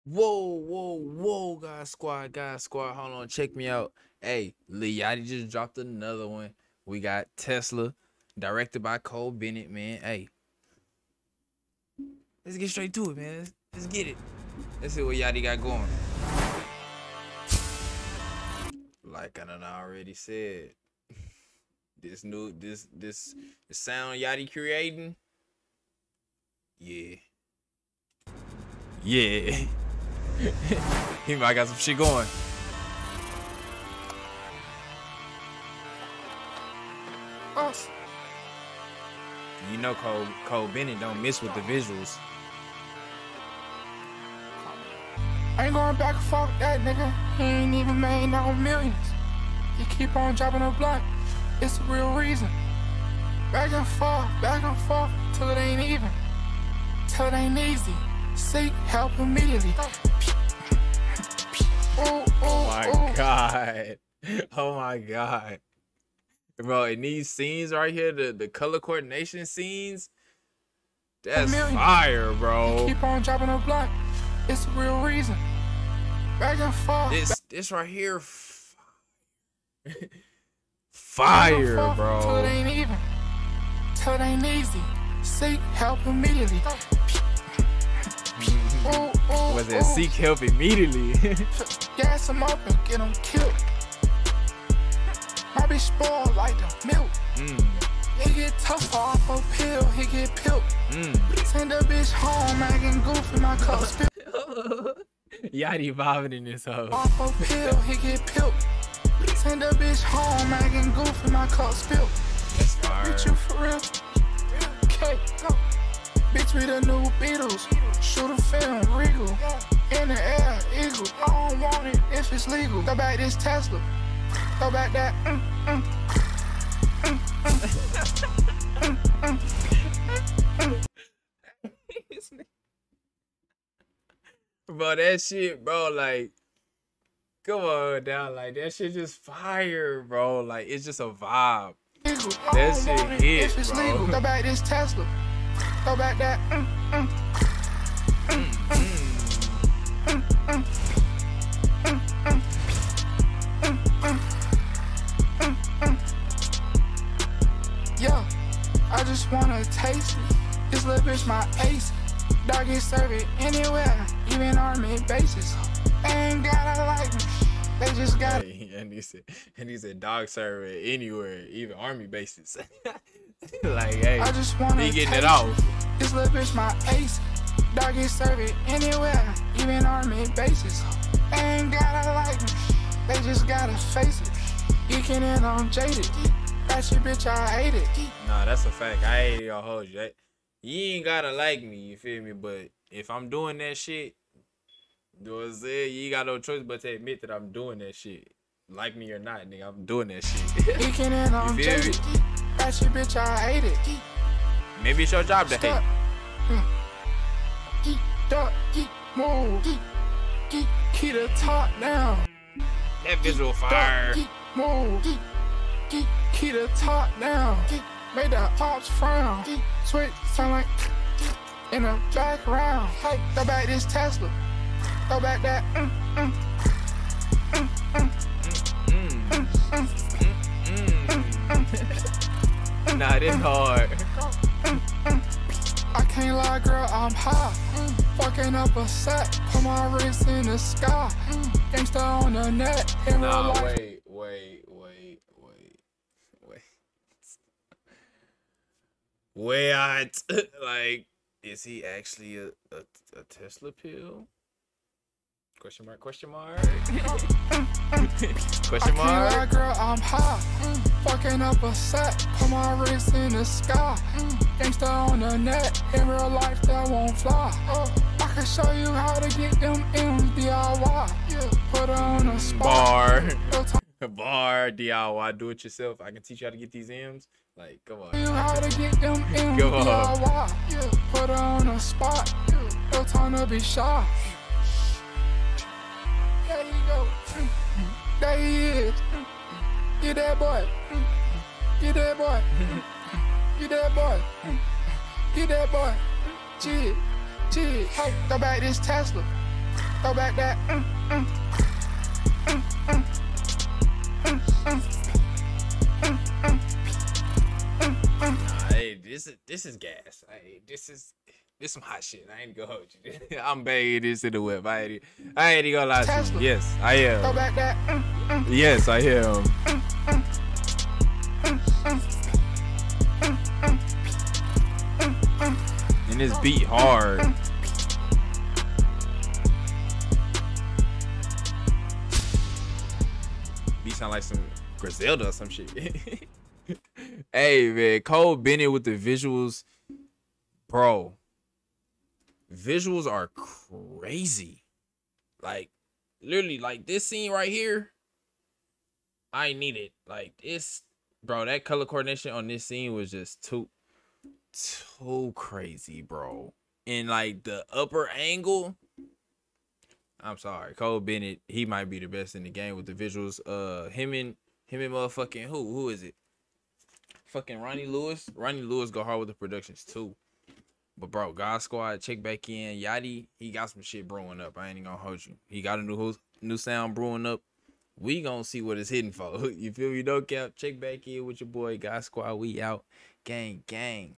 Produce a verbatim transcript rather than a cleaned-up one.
Whoa, whoa, whoa, God Squad, God Squad. Hold on, check me out. Hey, Lil Yachty just dropped another one. We got Tesla, directed by Cole Bennett, man. Hey, let's get straight to it, man. Let's, let's get it. Let's see what Yachty got going. Like I done already said, this new, this, this, the sound Yachty creating. Yeah. Yeah. He might got some shit going. Us. You know Cole, Cole Bennett don't miss with the visuals. I ain't going back and forth with that nigga. He ain't even made no millions. You keep on dropping a blunt. It's the real reason. Back and forth, back and forth, till it ain't even. Till it ain't easy. Seek help immediately. Ooh, ooh, Oh my ooh. god. Oh my god. Bro, in these scenes right here, the, the color coordination scenes, that's million. fire, bro. Keep on dropping a blunt. It's the real reason. Back and forth. This this right here, back and fire, forth, bro. Till it ain't even. Till it ain't easy. Seek help immediately. Ooh, ooh, Was it ooh. seek help immediately? Gas him up and get him killed. My bitch spoiled like the milk. mm, He get tough off a pill, he get pilled. mm. Send a bitch home, acting goofy, my cup spill. Yachty vibing in this hoe. Off a pill, he get pilled. Send a bitch home, acting goofy, my cup spill. That's fire. Bitch, you for real? Okay, go. Bitch, we the new Beatles. Shoot a film, regal. In the air, eagle. I don't want it if it's legal. Go back this Tesla. Go back that. Mm, mm. Mm, mm. Mm, mm. Bro, that shit, bro, like, come on down, like, that shit just fire, bro. Like, it's just a vibe. Eagle. That I don't shit want it hit, if it's bro. legal. Go back this Tesla. Go back that. Mm, mm. Mm, mm. Mm, mm. Mm, mm. Mm, mm. Mm, mm. Yeah, I just wanna taste it. This little bitch my ace. Dog get serve it anywhere, even army bases. They ain't gotta like me, they just got it. Hey, and he said, and he said, dog server anywhere, even army bases. Like, hey, I just wanna he getting it taste off. This little bitch my ace. Dog get serve it anywhere, even army bases. They ain't gotta like me, they just gotta face it. Geeking in on jaded. That shit, bitch, I hate it. Nah, that's a fact. I ain't gonna hold you. That, you ain't gotta like me, you feel me? But if I'm doing that shit, you know what I'm saying? You ain't got no choice but to admit that I'm doing that shit. Like me or not, nigga, I'm doing that shit. Geeking in on You feel me? jaded. That shit, bitch, I hate it. Maybe it's your job to hate. Geek, duck, geek, move. Geek, geek, keep the top down. That visual fire. Geek, move. Geek, geek, keep the top down. Geek, made the ops frown. Geek, switch sound like in the background. Hey, go back this Tesla. Go back that. Mm, mm. Mm, mm. Mm, Mm, mm. mm, mm. Nah, this hard. Mm, mm. I can't lie, girl, I'm high. Mm. Fucking up a set, put my wrist in the sky. Mm. Gangsta on the net, in real Nah, life. wait, wait, wait, wait, wait. Wait, like, is he actually a, a, a Tesla pill? Question mark, question mark. Question I can't lie, mark. girl, I'm high. Mm. Fucking up a set, put my wrist in the sky. Mm. Gangsta on the net, in real life that won't fly. Uh, I can show you how to get them M's D I Y. Yeah. Put her on a spot. Bar. No time Bar, D I Y, do it yourself. I can teach you how to get these M's. Like, come on. to you how to get them M's Go D I Y. Yeah. Put her on a spot. Yeah. No time to be shy. There you go. Mm. There he is. Mm. Get that boy. Mm. Get that boy. Mm. Get that boy. Mm. Get that boy. Jig. Jig. Hey, go back this Tesla. Throw back that. Mm, mm, mm, mm, mm, mm, mm, mm, mm, mm. Nah, hey, this is this is gas. Hey, this is this some hot shit. I ain't gonna hold you. I'm bagging this in the whip. I ain't I ain't gonna lie to Tesla. you. Yes, I Throw am. back that. Mm, mm, Yes, I am. mm, mm, mm, mm, mm, mm, mm, mm. And this beat hard. Beat sound like some Griselda or some shit. Hey man, Cole Bennett with the visuals, bro. Visuals are crazy. Like literally, like this scene right here. I need it. Like this, bro. That color coordination on this scene was just too, too crazy, bro. And like the upper angle. I'm sorry, Cole Bennett. He might be the best in the game with the visuals. Uh, him and him and motherfucking who? Who is it? Fucking Ronnie Lewis. Ronnie Lewis go hard with the productions too. But bro, God Squad, check back in. Yachty, he got some shit brewing up. I ain't even gonna hold you. He got a new new sound brewing up. We gonna see what it's hitting for. You feel me? No cap. Check back in with your boy God Squad. We out. Gang, gang.